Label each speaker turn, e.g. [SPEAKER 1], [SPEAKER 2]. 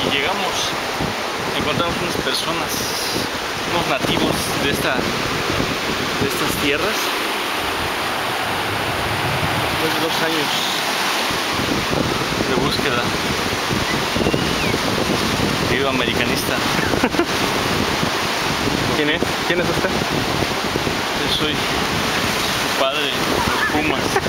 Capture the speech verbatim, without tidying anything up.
[SPEAKER 1] y llegamos, encontramos unas personas, unos nativos de esta, de estas tierras. Después de dos años de búsqueda, querido americanista.
[SPEAKER 2] ¿Quién es? ¿Quién es usted?
[SPEAKER 1] Yo soy su padre, los Pumas.